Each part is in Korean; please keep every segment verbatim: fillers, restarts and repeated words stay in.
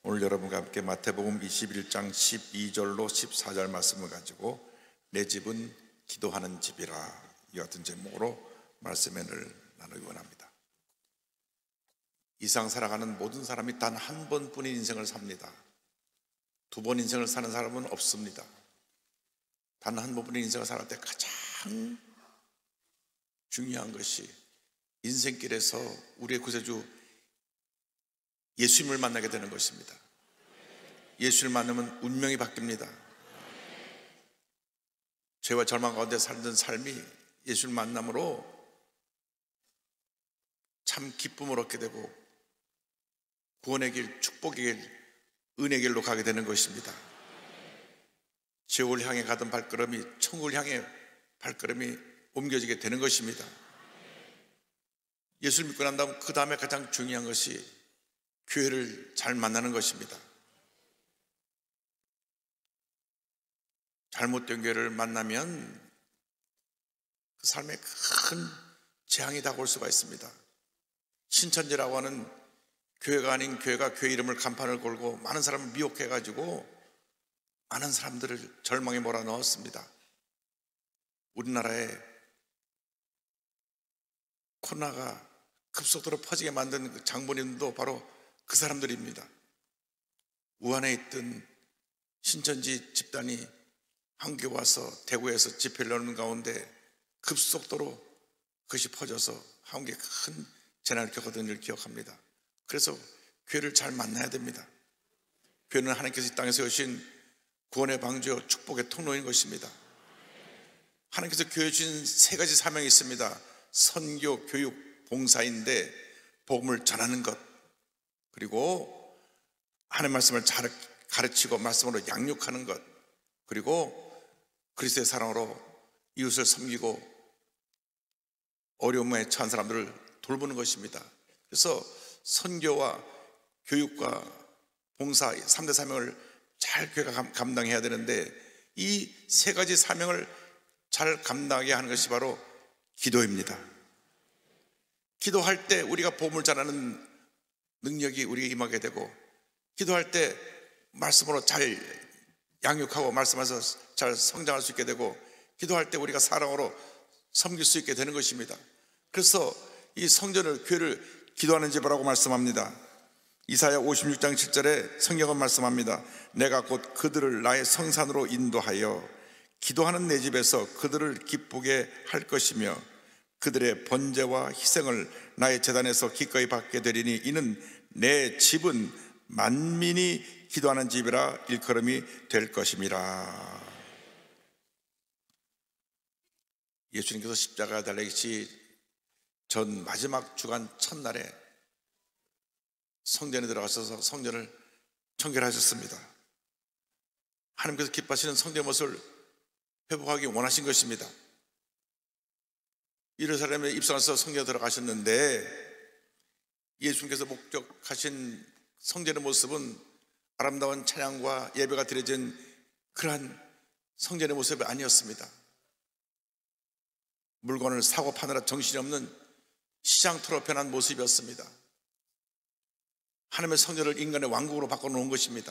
오늘 여러분과 함께 마태복음 이십일 장 십이 절로 십사 절 말씀을 가지고 내 집은 기도하는 집이라, 이 같은 제목으로 말씀을 나누기 원합니다. 이 세상 살아가는 모든 사람이 단 한 번뿐인 인생을 삽니다. 두 번 인생을 사는 사람은 없습니다. 단 한 번뿐인 인생을 살아갈 때 가장 중요한 것이 인생길에서 우리의 구세주 예수님을 만나게 되는 것입니다. 예수를 만나면 운명이 바뀝니다. 죄와 절망 가운데 살던 삶이 예수를 만남으로 참 기쁨을 얻게 되고 구원의 길, 축복의 길, 은혜의 길로 가게 되는 것입니다. 지옥을 향해 가던 발걸음이 천국을 향해 발걸음이 옮겨지게 되는 것입니다. 예수를 믿고 난 다음 그 다음에 가장 중요한 것이 교회를 잘 만나는 것입니다. 잘못된 교회를 만나면 그 삶에 큰 재앙이 다가올 수가 있습니다. 신천지라고 하는 교회가 아닌 교회가 교회 이름을 간판을 걸고 많은 사람을 미혹해가지고 많은 사람들을 절망에 몰아넣었습니다. 우리나라에 코로나가 급속도로 퍼지게 만든 그 장본인도 바로 그 사람들입니다. 우한에 있던 신천지 집단이 한국에 와서 대구에서 집회를 열는 가운데 급속도로 그것이 퍼져서 한국에 큰 재난을 겪었던 일을 기억합니다. 그래서 교회를 잘 만나야 됩니다. 교회는 하나님께서 이 땅에 세우신 구원의 방주요 축복의 통로인 것입니다. 하나님께서 교회에 주신 세 가지 사명이 있습니다. 선교, 교육, 봉사인데 복음을 전하는 것, 그리고 하나님의 말씀을 잘 가르치고 말씀으로 양육하는 것, 그리고 그리스도의 사랑으로 이웃을 섬기고 어려움에 처한 사람들을 돌보는 것입니다. 그래서 선교와 교육과 봉사 삼 대 사명을 잘 교회가 감당해야 되는데 이 세 가지 사명을 잘 감당하게 하는 것이 바로 기도입니다. 기도할 때 우리가 복음을 전하는 능력이 우리에게 임하게 되고, 기도할 때 말씀으로 잘 양육하고 말씀에서 잘 성장할 수 있게 되고, 기도할 때 우리가 사랑으로 섬길 수 있게 되는 것입니다. 그래서 이 성전을, 교회를 기도하는 집이라고 말씀합니다. 이사야 오십육 장 칠 절에 성경은 말씀합니다. 내가 곧 그들을 나의 성산으로 인도하여 기도하는 내 집에서 그들을 기쁘게 할 것이며 그들의 번제와 희생을 나의 제단에서 기꺼이 받게 되리니 이는 내 집은 만민이 기도하는 집이라 일컬음이 될 것임이라. 예수님께서 십자가 달리시 전 마지막 주간 첫날에 성전에 들어가셔서 성전을 청결하셨습니다. 하나님께서 기뻐하시는 성전의 모습을 회복하기 원하신 것입니다. 예루살렘에 입성해서 성전에 들어가셨는데 예수님께서 목적하신 성전의 모습은 아름다운 찬양과 예배가 드려진 그러한 성전의 모습이 아니었습니다. 물건을 사고 파느라 정신이 없는 시장터로 변한 모습이었습니다. 하나님의 성전을 인간의 왕국으로 바꿔놓은 것입니다.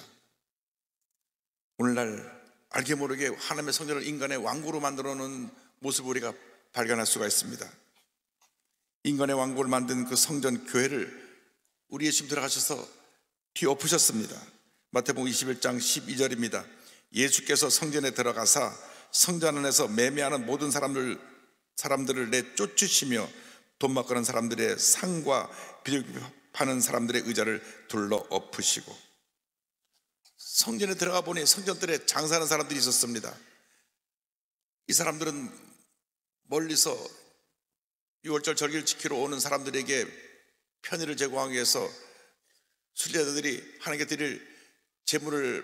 오늘날 알게 모르게 하나님의 성전을 인간의 왕국으로 만들어 놓은 모습을 우리가 발견할 수가 있습니다. 인간의 왕국을 만든 그 성전 교회를 우리 예수님 들어가셔서 뒤엎으셨습니다. 마태복음 이십일 장 십이 절입니다. 예수께서 성전에 들어가사 성전 안에서 매매하는 모든 사람들, 사람들을 내쫓으시며 돈 바꾸는 사람들의 상과 비둘기 파는 사람들의 의자를 둘러 엎으시고, 성전에 들어가 보니 성전들에 장사하는 사람들이 있었습니다. 이 사람들은 멀리서 유월절 절기를 지키러 오는 사람들에게 편의를 제공하기 위해서 순례자들이 하나님께 드릴 재물을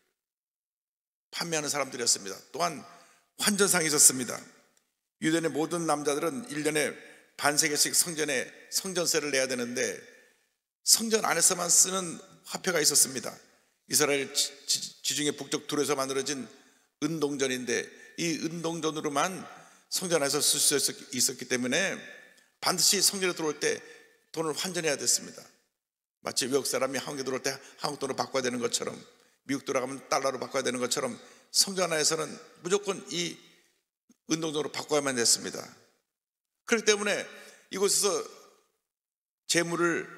판매하는 사람들이었습니다. 또한 환전상이 있었습니다. 유대인의 모든 남자들은 일 년에 반세계씩 성전에 성전세를 내야 되는데 성전 안에서만 쓰는 화폐가 있었습니다. 이스라엘 지중해 북쪽 둘에서 만들어진 은동전인데 이 은동전으로만 성전 안에서 쓸 수 있었기 때문에 반드시 성전에 들어올 때 돈을 환전해야 됐습니다. 마치 외국 사람이 한국에 들어올 때 한국 돈으로 바꿔야 되는 것처럼, 미국 들어가면 달러로 바꿔야 되는 것처럼 성전 하나에서는 무조건 이 은동적으로 바꿔야만 됐습니다. 그렇기 때문에 이곳에서 재물을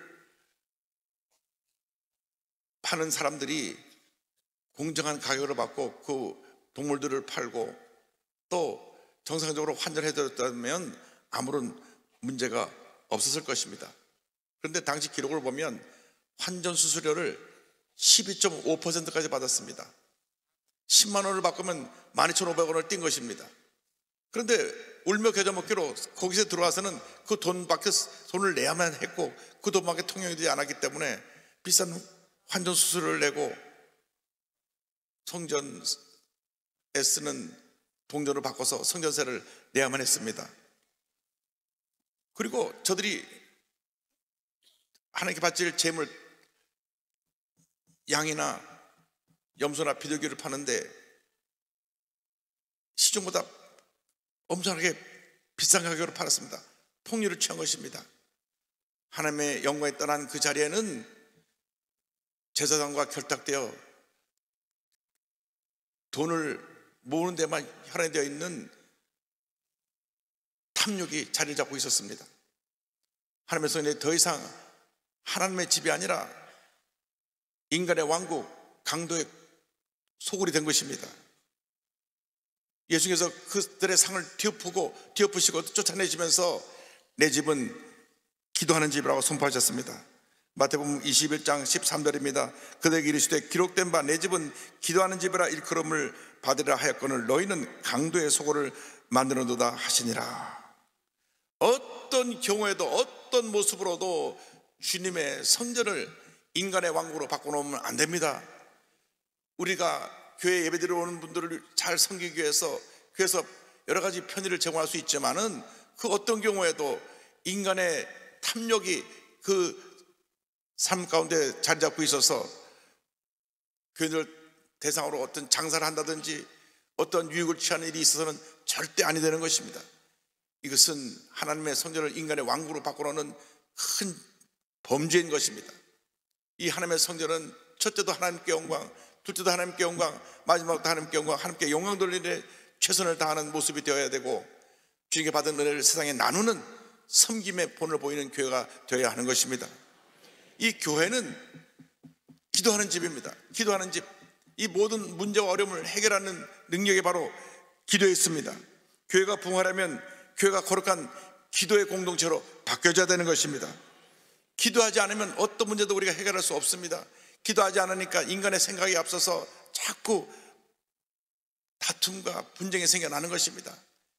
파는 사람들이 공정한 가격으로 받고 그 동물들을 팔고 또 정상적으로 환전해줬다면 아무런 문제가 없었을 것입니다. 그런데 당시 기록을 보면 환전 수수료를 십이 점 오 퍼센트까지 받았습니다. 십만 원을 바꾸면 만 이천오백 원을 띈 것입니다. 그런데 울며 겨자 먹기로 거기서 들어와서는 그 돈밖에 돈을 내야만 했고 그 돈밖에 통용이 되지 않았기 때문에 비싼 환전 수수료를 내고 성전에 쓰는 동전을 바꿔서 성전세를 내야만 했습니다. 그리고 저들이 하나님께 바칠 재물, 양이나 염소나 비둘기를 파는데 시중보다 엄청나게 비싼 가격으로 팔았습니다. 폭리를 취한 것입니다. 하나님의 영광에 떠난 그 자리에는 제사장과 결탁되어 돈을 모으는 데만 혈안되어 있는 탐욕이 자리를 잡고 있었습니다. 하나님의 성전이 더 이상 하나님의 집이 아니라 인간의 왕국, 강도의 소굴이 된 것입니다. 예수께서 그들의 상을 뒤엎고 뒤엎으시고 쫓아내시면서 내 집은 기도하는 집이라고 선포하셨습니다. 마태복음 이십일 장 십삼 절입니다. 그들에게 이르시되 기록된 바 내 집은 기도하는 집이라 일컬음을 받으리라 하였거늘 너희는 강도의 소굴을 만드는도다 하시니라. 어떤 경우에도 어떤 모습으로도 주님의 성전을 인간의 왕국으로 바꿔놓으면 안 됩니다. 우리가 교회 예배드리러 오는 분들을 잘 섬기기 위해서 교회에서 여러 가지 편의를 제공할 수 있지만은 그 어떤 경우에도 인간의 탐욕이 그 삶 가운데 자리 잡고 있어서 교인들 대상으로 어떤 장사를 한다든지 어떤 유익을 취하는 일이 있어서는 절대 아니 되는 것입니다. 이것은 하나님의 성전을 인간의 왕국으로 바꿔놓는 큰 범죄인 것입니다. 이 하나님의 성전은 첫째도 하나님께 영광, 둘째도 하나님께 영광, 마지막도 하나님께 영광, 하나님께 영광 돌리는 최선을 다하는 모습이 되어야 되고 주님께 받은 은혜를 세상에 나누는 섬김의 본을 보이는 교회가 되어야 하는 것입니다. 이 교회는 기도하는 집입니다. 기도하는 집. 이 모든 문제와 어려움을 해결하는 능력이 바로 기도에 있습니다. 교회가 부흥하려면 교회가 거룩한 기도의 공동체로 바뀌어져야 되는 것입니다. 기도하지 않으면 어떤 문제도 우리가 해결할 수 없습니다. 기도하지 않으니까 인간의 생각이 앞서서 자꾸 다툼과 분쟁이 생겨나는 것입니다.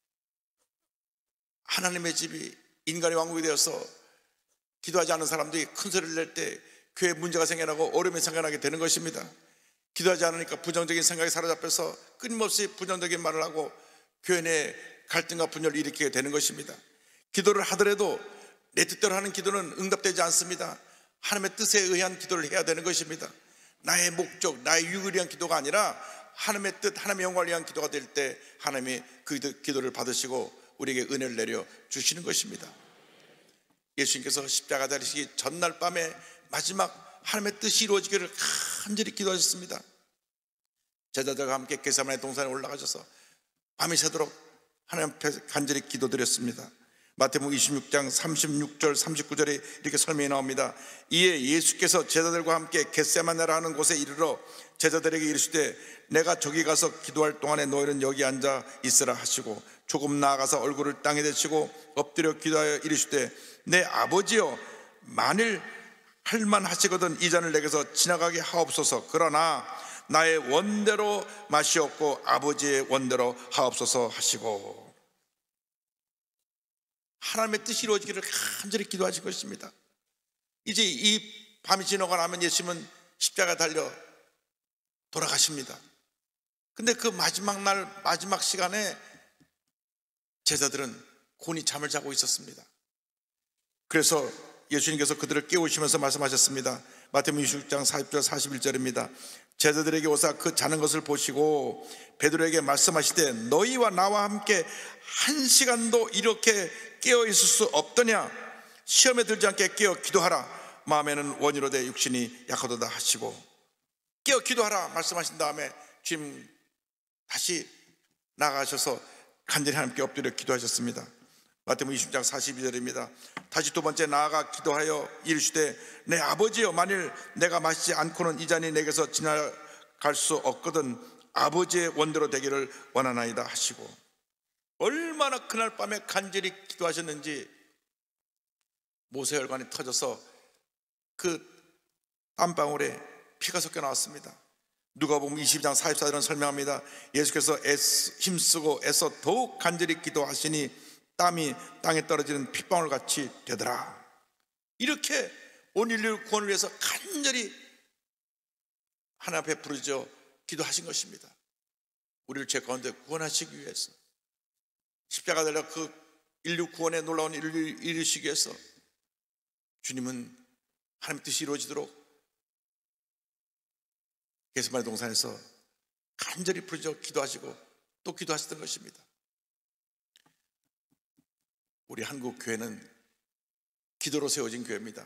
하나님의 집이 인간의 왕국이 되어서 기도하지 않은 사람들이 큰 소리를 낼 때 교회에 문제가 생겨나고 어려움이 생겨나게 되는 것입니다. 기도하지 않으니까 부정적인 생각이 사로잡혀서 끊임없이 부정적인 말을 하고 교회 내 갈등과 분열을 일으키게 되는 것입니다. 기도를 하더라도 내 뜻대로 하는 기도는 응답되지 않습니다. 하나님의 뜻에 의한 기도를 해야 되는 것입니다. 나의 목적, 나의 유익을 위한 기도가 아니라 하나님의 뜻, 하나님의 영광을 위한 기도가 될 때 하나님이 그 기도를 받으시고 우리에게 은혜를 내려 주시는 것입니다. 예수님께서 십자가 달리시기 전날 밤에 마지막 하나님의 뜻이 이루어지기를 간절히 기도하셨습니다. 제자들과 함께 겟세마네 동산에 올라가셔서 밤이 새도록 하나님 앞에 간절히 기도드렸습니다. 마태복음 이십육 장 삼십육 절 삼십구 절에 이렇게 설명이 나옵니다. 이에 예수께서 제자들과 함께 겟세마네라 하는 곳에 이르러 제자들에게 이르시되 내가 저기 가서 기도할 동안에 너희는 여기 앉아 있으라 하시고 조금 나아가서 얼굴을 땅에 대시고 엎드려 기도하여 이르시되 내 아버지여 만일 할만하시거든 이 잔을 내게서 지나가게 하옵소서. 그러나 나의 원대로 마시옵고 아버지의 원대로 하옵소서 하시고 하나님의 뜻이 이루어지기를 간절히 기도하신 것입니다. 이제 이 밤이 지나고 나면 예수님은 십자가 달려 돌아가십니다. 근데 그 마지막 날 마지막 시간에 제자들은 곤히 잠을 자고 있었습니다. 그래서 예수님께서 그들을 깨우시면서 말씀하셨습니다. 마태복음 이십육 장 사십 절 사십일 절입니다. 제자들에게 오사 그 자는 것을 보시고 베드로에게 말씀하시되 너희와 나와 함께 한 시간도 이렇게 깨어 있을 수 없더냐. 시험에 들지 않게 깨어 기도하라. 마음에는 원이로되 육신이 약하도다 하시고 깨어 기도하라 말씀하신 다음에 주님 다시 나가셔서 간절히 하나님께 엎드려 기도하셨습니다. 마태복음 이십 장 사십이 절입니다. 다시 두 번째 나아가 기도하여 이르시되 내 아버지여, 만일 내가 마시지 않고는 이 잔이 내게서 지나갈 수 없거든 아버지의 원대로 되기를 원하나이다 하시고, 얼마나 그날 밤에 간절히 기도하셨는지 모세혈관이 터져서 그 땀방울에 피가 섞여 나왔습니다. 누가복음 이십 장 사십사 절은 설명합니다. 예수께서 애쓰, 힘쓰고 애써 더욱 간절히 기도하시니 땀이 땅에 떨어지는 핏방울 같이 되더라. 이렇게 온 인류 구원을 위해서 간절히 하나님 앞에 부르짖어 기도하신 것입니다. 우리를 죄 가운데 구원하시기 위해서, 십자가 달려 그 인류 구원에 놀라운 일을 이루시기 위해서 주님은 하나님 뜻이 이루어지도록 겟세마네 동산에서 간절히 부르짖어 기도하시고 또 기도하셨던 것입니다. 우리 한국 교회는 기도로 세워진 교회입니다.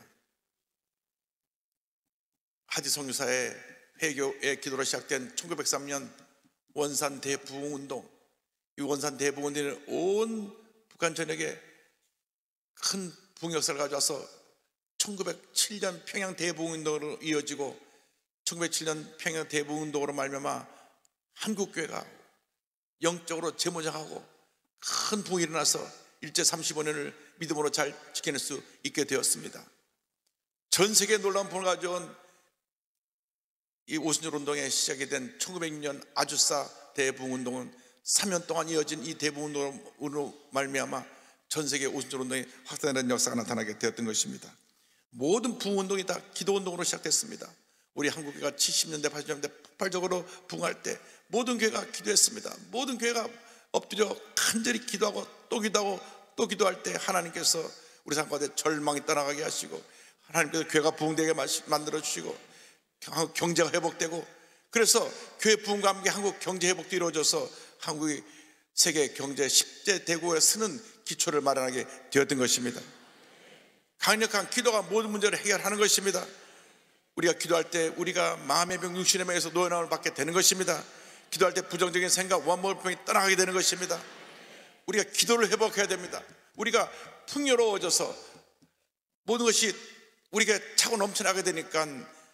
하지 성유사의 회교의 기도로 시작된 천구백삼 년 원산 대부흥운동, 이 원산 대부흥운동은 온 북한 전역에 큰 부흥 역사를 가져와서 천구백칠 년 평양 대부흥운동으로 이어지고 천구백칠 년 평양 대부흥운동으로 말미암아 한국교회가 영적으로 재무장하고 큰 부흥이 일어나서 일제 삼십오 년을 믿음으로 잘 지켜낼 수 있게 되었습니다. 전 세계에 놀라운 부흥을 가져온 이 오순절 운동에 시작이 된 천구백육 년 아주사 대부흥운동은 삼 년 동안 이어진 이 대부흥운동으로 말미암아 전 세계 오순절 운동이 확산되는 역사가 나타나게 되었던 것입니다. 모든 부흥운동이 다 기도운동으로 시작됐습니다. 우리 한국교회가 칠십 년대 팔십 년대 폭발적으로 부흥할 때 모든 교회가 기도했습니다. 모든 교회가 엎드려 간절히 기도하고 또 기도하고 또 기도할 때 하나님께서 우리 삶 가운데 절망이 떠나가게 하시고, 하나님께서 교회가 부흥되게 만들어 주시고 한국 경제가 회복되고, 그래서 교회 부흥과 함께 한국 경제 회복도 이루어져서 한국이 세계 경제 십 대 대국에 서는 기초를 마련하게 되었던 것입니다. 강력한 기도가 모든 문제를 해결하는 것입니다. 우리가 기도할 때 우리가 마음의 병, 육신의 병에서 노연함을 받게 되는 것입니다. 기도할 때 부정적인 생각, 원망의 병이 떠나가게 되는 것입니다. 우리가 기도를 회복해야 됩니다. 우리가 풍요로워져서 모든 것이 우리가 차고 넘쳐나게 되니까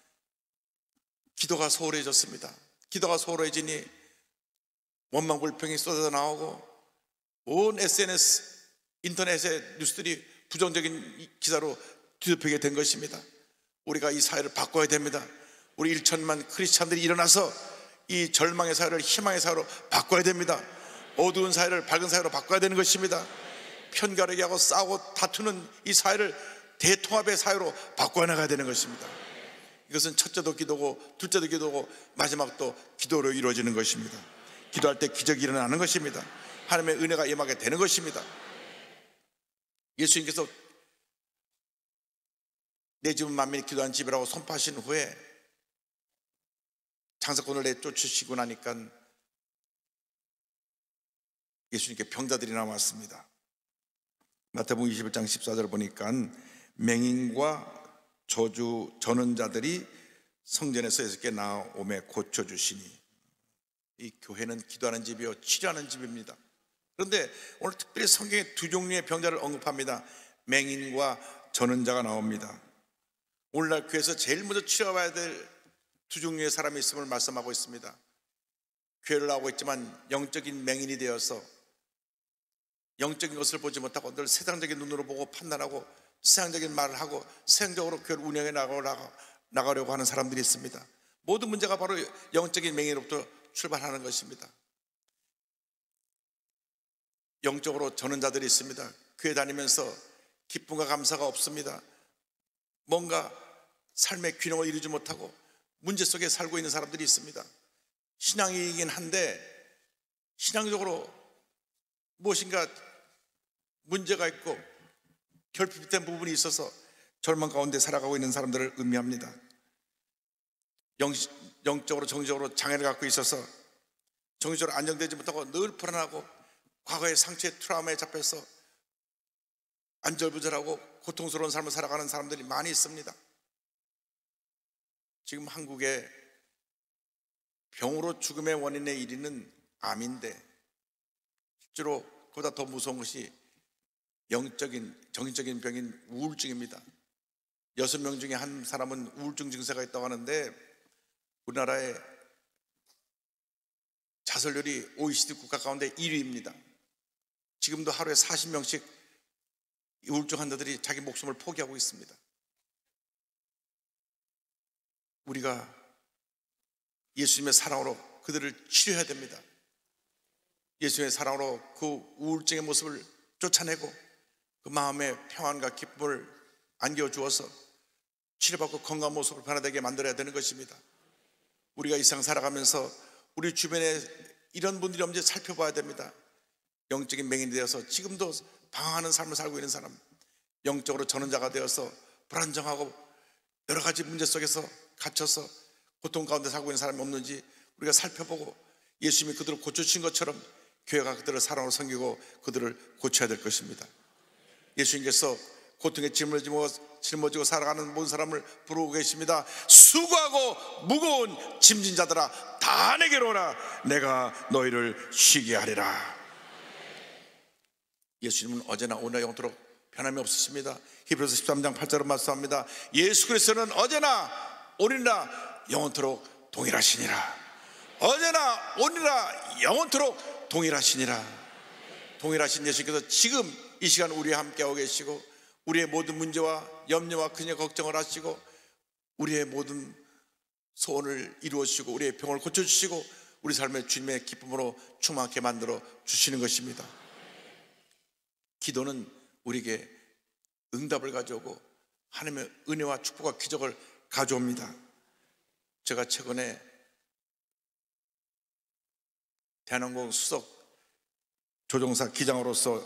기도가 소홀해졌습니다. 기도가 소홀해지니 원망 불평이 쏟아져 나오고 온 에스엔에스, 인터넷의 뉴스들이 부정적인 기사로 뒤덮이게 된 것입니다. 우리가 이 사회를 바꿔야 됩니다. 우리 일천만 크리스찬들이 일어나서 이 절망의 사회를 희망의 사회로 바꿔야 됩니다. 어두운 사회를 밝은 사회로 바꿔야 되는 것입니다. 편가르기 하고 싸우고 다투는 이 사회를 대통합의 사회로 바꿔 나가야 되는 것입니다. 이것은 첫째도 기도고 둘째도 기도고 마지막도 기도로 이루어지는 것입니다. 기도할 때 기적이 일어나는 것입니다. 하나님의 은혜가 임하게 되는 것입니다. 예수님께서 내 집은 만민이 기도한 집이라고 선포하신 후에 장사꾼을 내쫓으시고 나니까 예수님께 병자들이 나왔습니다. 마태복음 이십일 장 십사 절 보니까 맹인과 저주 저는 자들이 성전에서 예수께 나오매 고쳐주시니, 이 교회는 기도하는 집이요 치료하는 집입니다. 그런데 오늘 특별히 성경에 두 종류의 병자를 언급합니다. 맹인과 저는 자가 나옵니다. 오늘날 교회에서 제일 먼저 치료해야 될 두 종류의 사람이 있음을 말씀하고 있습니다. 교회를 나오고 있지만 영적인 맹인이 되어서 영적인 것을 보지 못하고 늘 세상적인 눈으로 보고 판단하고 세상적인 말을 하고 세상적으로 교회를 운영해 나가려고 하는 사람들이 있습니다. 모든 문제가 바로 영적인 맹인으로부터 출발하는 것입니다. 영적으로 저는 자들이 있습니다. 교회 다니면서 기쁨과 감사가 없습니다. 뭔가 삶의 균형을 이루지 못하고 문제 속에 살고 있는 사람들이 있습니다. 신앙이긴 한데 신앙적으로 무엇인가 문제가 있고 결핍된 부분이 있어서 절망 가운데 살아가고 있는 사람들을 의미합니다. 영, 영적으로 정신적으로 장애를 갖고 있어서 정신적으로 안정되지 못하고 늘 불안하고 과거의 상처의 트라우마에 잡혀서 안절부절하고 고통스러운 삶을 살아가는 사람들이 많이 있습니다. 지금 한국에 병으로 죽음의 원인의 일 위는 암인데 실제로 그보다 더 무서운 것이 영적인 정신적인 병인 우울증입니다. 여섯 명 중에 한 사람은 우울증 증세가 있다고 하는데 우리나라의 자살률이 오이시디 국가 가운데 일 위입니다. 지금도 하루에 사십 명씩 우울증 환자들이 자기 목숨을 포기하고 있습니다. 우리가 예수님의 사랑으로 그들을 치료해야 됩니다. 예수님의 사랑으로 그 우울증의 모습을 쫓아내고 그 마음의 평안과 기쁨을 안겨주어서 치료받고 건강한 모습을 변화되게 만들어야 되는 것입니다. 우리가 이 세상 살아가면서 우리 주변에 이런 분들이 없는지 살펴봐야 됩니다. 영적인 맹인이 되어서 지금도 방황하는 삶을 살고 있는 사람, 영적으로 전원자가 되어서 불안정하고 여러 가지 문제 속에서 갇혀서 고통 가운데 살고 있는 사람이 없는지 우리가 살펴보고 예수님이 그들을 고쳐주신 것처럼 교회가 그들을 사랑으로 섬기고 그들을 고쳐야 될 것입니다. 예수님께서 고통에 짊어지고 짊어지고 살아가는 모든 사람을 부르고 계십니다. 수고하고 무거운 짐진 자들아 다 내게로 오라. 내가 너희를 쉬게 하리라. 예수님은 어제나 오늘 영토록 변함이 없으십니다. 히브리서 십삼 장 팔 절로 말씀합니다. 예수 그리스도는 어제나 오늘이나 영원토록 동일하시니라. 어제나 오늘이나 영원토록 동일하시니라. 동일하신 예수님께서 지금 이 시간 우리와 함께하고 계시고 우리의 모든 문제와 염려와 근심 걱정을 하시고 우리의 모든 소원을 이루어 주시고 우리의 병을 고쳐주시고 우리 삶의 주님의 기쁨으로 충만하게 만들어 주시는 것입니다. 기도는 우리에게 응답을 가져오고 하나님의 은혜와 축복과 기적을 가져옵니다. 제가 최근에 대한항공 수석 조종사 기장으로서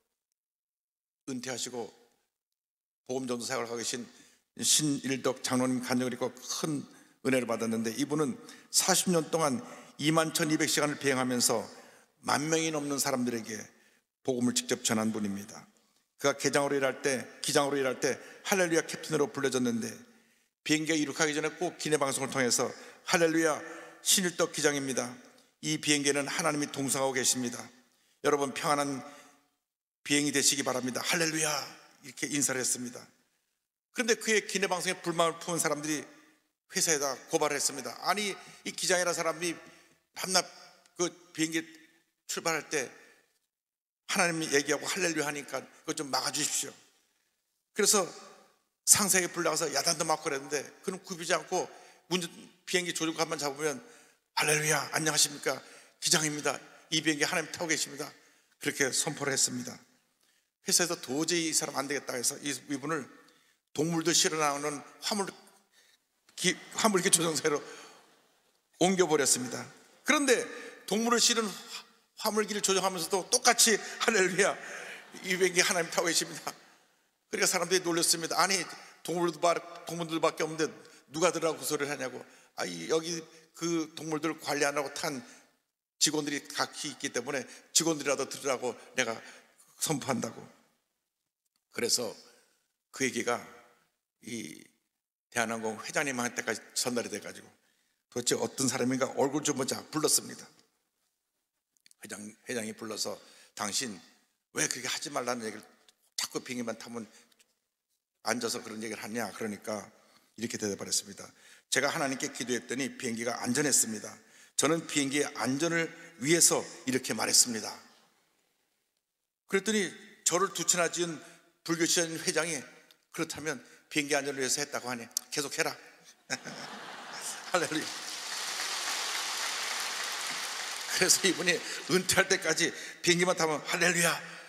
은퇴하시고 보험전도 사역을 하고 계신 신일덕 장로님 간증을 읽고 큰 은혜를 받았는데 이분은 사십 년 동안 이만 천이백 시간을 비행하면서 만 명이 넘는 사람들에게 복음을 직접 전한 분입니다. 그가 개장으로 일할 때, 기장으로 일할 때 할렐루야 캡틴으로 불려졌는데 비행기가 이륙하기 전에 꼭 기내 방송을 통해서 할렐루야 신일덕 기장입니다. 이 비행기에는 하나님이 동승하고 계십니다. 여러분 평안한 비행이 되시기 바랍니다. 할렐루야 이렇게 인사를 했습니다. 그런데 그의 기내 방송에 불만을 품은 사람들이 회사에다 고발을 했습니다. 아니 이 기장이라는 사람이 밤낮 그 비행기 출발할 때 하나님이 얘기하고 할렐루야 하니까 그거 좀 막아주십시오. 그래서 상사에게 불러가서 야단도 맞고 그랬는데 그는 굽이지 않고 운전, 비행기 조종관만 잡으면 할렐루야 안녕하십니까 기장입니다. 이 비행기 하나님 타고 계십니다. 그렇게 선포를 했습니다. 회사에서 도저히 이 사람 안 되겠다 해서 이분을 동물들 실어 나오는 화물 기, 화물기 조종사로 옮겨버렸습니다. 그런데 동물을 실은 화물기를 조종하면서도 똑같이 할렐루야 이 비행기 하나님 타고 계십니다. 그러니까 사람들이 놀랐습니다. 아니 동물도 동물들밖에 없는데 누가 들으라고 그 소리를 하냐고. 아 여기 그 동물들 관리하라고 탄 직원들이 각기 있기 때문에 직원들이라도 들으라고 내가 선포한다고. 그래서 그 얘기가 이 대한항공 회장님한테까지 전달이 돼가지고 도대체 어떤 사람인가 얼굴 좀 보자 불렀습니다. 회장, 회장이 불러서 당신 왜 그렇게 하지 말라는 얘기를 자꾸 비행기만 타면 앉아서 그런 얘기를 하냐. 그러니까 이렇게 대답을 했습니다. 제가 하나님께 기도했더니 비행기가 안전했습니다. 저는 비행기의 안전을 위해서 이렇게 말했습니다. 그랬더니 저를 두 채나 지은 불교 지은 회장이 그렇다면 비행기 안전을 위해서 했다고 하니 계속해라. 할렐루야. 그래서 이분이 은퇴할 때까지 비행기만 타면 할렐루야.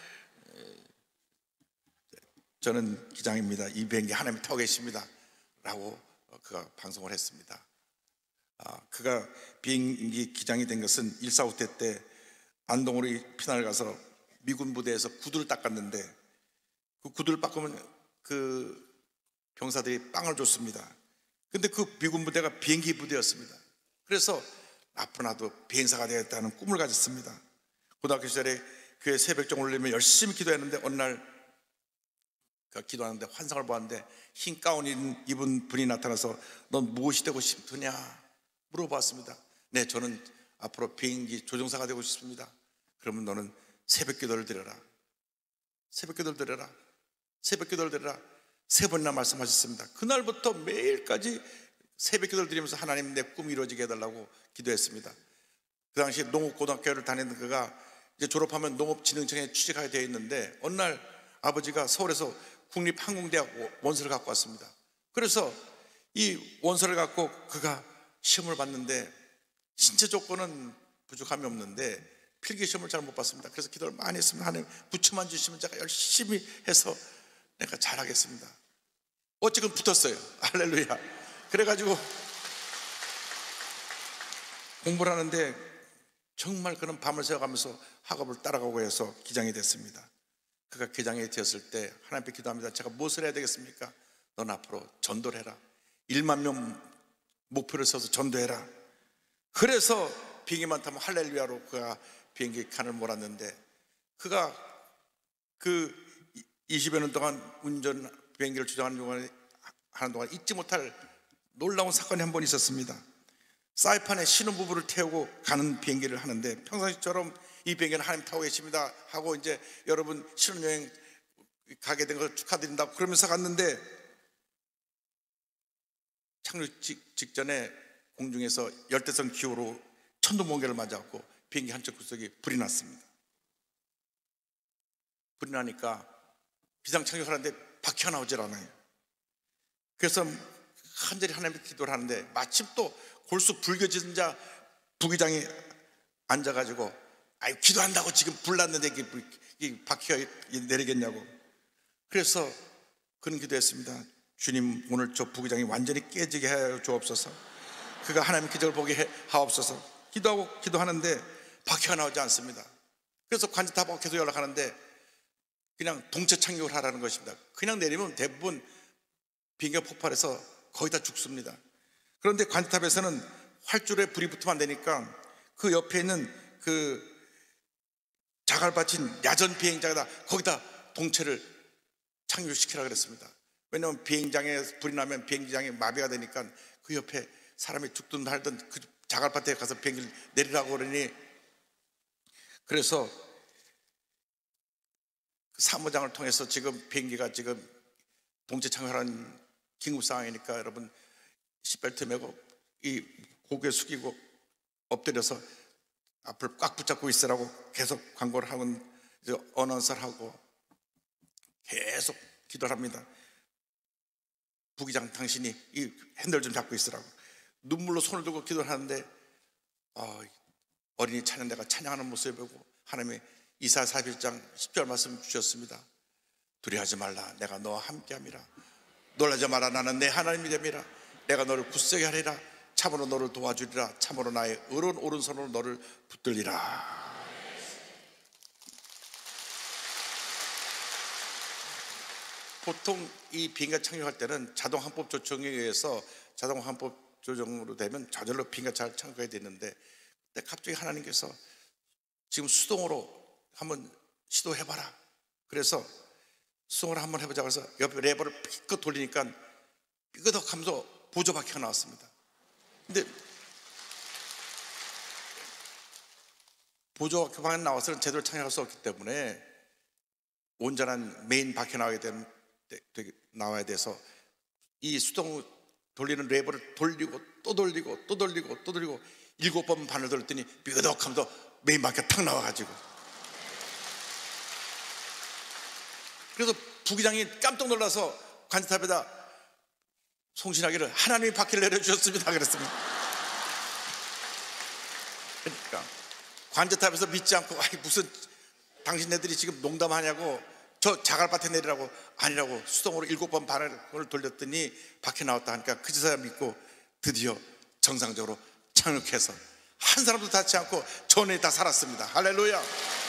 저는 기장입니다. 이 비행기 하나님이 타고 계십니다. 라고 그가 방송을 했습니다. 아, 그가 비행기 기장이 된 것은 일사후 때 때 안동으로 피난을 가서 미군 부대에서 구두를 닦았는데 그 구두를 닦으면 그 병사들이 빵을 줬습니다. 근데 그 미군 부대가 비행기 부대였습니다. 그래서 앞으로 나도 비행사가 되겠다는 꿈을 가졌습니다. 고등학교 시절에 교회 새벽 정오를 내면 열심히 기도했는데 어느 날 그 기도하는데 환상을 보았는데 흰 가운 입은 분이 나타나서 넌 무엇이 되고 싶으냐 물어봤습니다. 네, 저는 앞으로 비행기 조종사가 되고 싶습니다. 그러면 너는 새벽 기도를 드려라. 새벽 기도를 드려라. 새벽 기도를 드려라. 세 번이나 말씀하셨습니다. 그날부터 매일까지 새벽 기도를 드리면서 하나님 내 꿈이 이루어지게 해달라고 기도했습니다. 그 당시 농업고등학교를 다니는 그가 이제 졸업하면 농업진흥청에 취직하게 되어 있는데 어느 날 아버지가 서울에서 국립항공대학 원서를 갖고 왔습니다. 그래서 이 원서를 갖고 그가 시험을 봤는데 신체 조건은 부족함이 없는데 필기 시험을 잘 못 봤습니다. 그래서 기도를 많이 했습니다. 하나님 부처만 주시면 제가 열심히 해서 내가 잘하겠습니다. 어쨌든 붙었어요. 할렐루야. 그래가지고 공부를 하는데 정말 그런 밤을 새워가면서 학업을 따라가고 해서 기장이 됐습니다. 그가 기장이 되었을 때 하나님께 기도합니다. 제가 무엇을 해야 되겠습니까? 넌 앞으로 전도를 해라. 일만 명 목표를 세워서 전도해라. 그래서 비행기만 타면 할렐루야로 그가 비행기 칸을 몰았는데 그가 그 이십여 년 동안 운전 비행기를 조종하는 동안 하는 동안 잊지 못할 놀라운 사건이 한 번 있었습니다. 사이판에 신혼부부를 태우고 가는 비행기를 하는데 평상시처럼 이 비행기는 하나님 타고 계십니다 하고 이제 여러분 신혼여행 가게 된 걸 축하드린다고 그러면서 갔는데 착륙 직전에 공중에서 열대성 기후로 천둥번개를 맞아갖고 비행기 한쪽 구석이 불이 났습니다. 불이 나니까 비상 착륙하는데 바퀴가 나오질 않아요. 그래서 간절히 하나님께 기도를 하는데 마침 또 골수 불교진 자 부기장이 앉아가지고 아유 기도한다고 지금 불 났는데 이 바퀴가 내리겠냐고. 그래서 그런 기도했습니다. 주님 오늘 저 부기장이 완전히 깨지게 하여 주옵소서. 그가 하나님 기적을 보게 해, 하옵소서. 기도하고 기도하는데 바퀴가 나오지 않습니다. 그래서 관제탑하고 계속 연락하는데 그냥 동체 착륙을 하라는 것입니다. 그냥 내리면 대부분 비행기가 폭발해서 거의 다 죽습니다. 그런데 관제탑에서는 활주로에 불이 붙으면 안 되니까 그 옆에 있는 그 자갈 받친 야전 비행장에다 거기다 동체를 착륙시키라 그랬습니다. 왜냐하면 비행장에 불이 나면 비행장에 마비가 되니까 그 옆에 사람이 죽든 살든 그 자갈밭에 가서 비행기를 내리라고 그러니 그래서 그 사무장을 통해서 지금 비행기가 지금 동체 착륙하는 긴급 상황이니까 여러분 시트벨트 매고 이 고개 숙이고 엎드려서 앞을 꽉 붙잡고 있으라고 계속 광고를 하고 이제 어나운서를 하고 계속 기도를 합니다. 부기장 당신이 이 핸들 좀 잡고 있으라고 눈물로 손을 들고 기도를 하는데 어, 어린이 찬양 내가 찬양하는 모습을 보고 하나님이 이사야 사십일 장 십 절 말씀 주셨습니다. 두려워하지 말라 내가 너와 함께함이라. 놀라지 마라 나는 내 하나님이 됨이라. 내가 너를 굳세게 하리라. 참으로 너를 도와주리라. 참으로 나의 의로운 오른손으로 너를 붙들리라. 보통 이 비행기가 착륙할 때는 자동 항법 조정에 의해서 자동 항법 조정으로 되면 저절로 비행기가 잘 착륙해야 되는데 근데 갑자기 하나님께서 지금 수동으로 한번 시도해봐라. 그래서 수동으로 한번 해보자. 그래서 옆에 레버를 삐끗 돌리니까 삐끗하면서 보조바퀴가 나왔습니다. 근데 보조바퀴가 나와서는 제대로 착륙할 수 없기 때문에 온전한 메인 바퀴 나와야 되는 나와야 돼서 이 수동 돌리는 레버를 돌리고 또 돌리고 또 돌리고 또 돌리고 일곱 번 반을 돌렸더니 삐그덕하면서 메인 바퀴가 탁 나와가지고 그래서 부기장이 깜짝 놀라서 관제탑에다 송신하기를 하나님이 바퀴를 내려주셨습니다 그랬습니다. 그러니까 관제탑에서 믿지 않고 아이 무슨 당신네들이 지금 농담하냐고 저 자갈밭에 내리라고 아니라고 수동으로 일곱 번 반을 돌렸더니 바퀴 나왔다 하니까 그제서야 믿고 드디어 정상적으로 착륙해서 한 사람도 다치지 않고 전에 다 살았습니다. 할렐루야.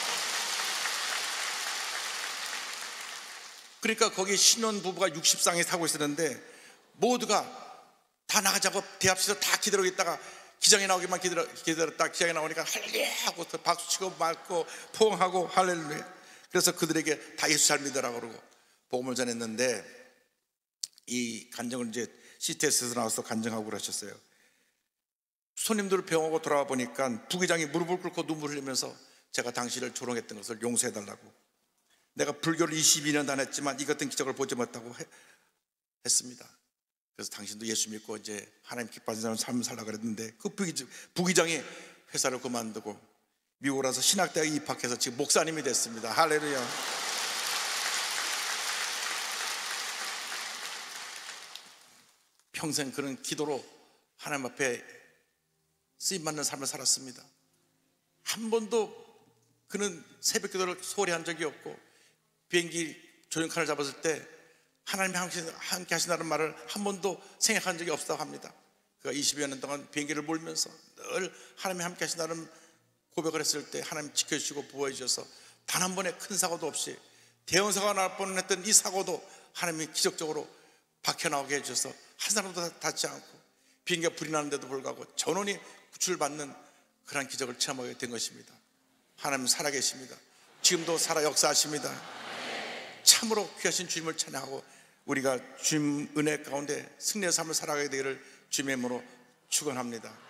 그러니까 거기 신혼부부가 육십 상에 타고 있었는데 모두가 다 나가자고 대합실에서 다 기다리고 있다가 기장이 나오기만 기다려, 기다렸다 기장이 나오니까 할렐루야 하고 박수치고 맞고 포옹하고 할렐루야. 그래서 그들에게 다 예수 잘 믿으라고 그러고 복음을 전했는데 이 간증을 이제 씨티에스에서 나와서 간증하고 그러셨어요. 손님들을 병하고 돌아와 보니까 부기장이 무릎을 꿇고 눈물을 흘리면서 제가 당신을 조롱했던 것을 용서해달라고, 내가 불교를 이십이 년 다녔지만 이 같은 기적을 보지 못하고 해, 했습니다. 그래서 당신도 예수 믿고 이제 하나님 기뻐하시는 삶을 살라고 그랬는데 그 부기장이 회사를 그만두고 미국으로 와서 신학대학에 입학해서 지금 목사님이 됐습니다. 할렐루야. 평생 그런 기도로 하나님 앞에 쓰임받는 삶을 살았습니다. 한 번도 그는 새벽 기도를 소홀히 한 적이 없고 비행기 조종칸을 잡았을 때 하나님이 함께 하신다는 말을 한 번도 생각한 적이 없다고 합니다. 그가 이십여 년 동안 비행기를 몰면서 늘 하나님이 함께 하신다는 고백을 했을 때 하나님 지켜주시고 보호해 주셔서 단 한 번의 큰 사고도 없이 대형 사고가 날 뻔했던 이 사고도 하나님이 기적적으로 박혀나오게 해주셔서 한 사람도 닿지 않고 비행기가 불이 나는데도 불구하고 전원이 구출받는 그런 기적을 체험하게 된 것입니다. 하나님 살아계십니다. 지금도 살아 역사하십니다. 참으로 귀하신 주님을 찬양하고 우리가 주님 은혜 가운데 승리의 삶을 살아가게 되기를 주님의 이름으로 축원합니다.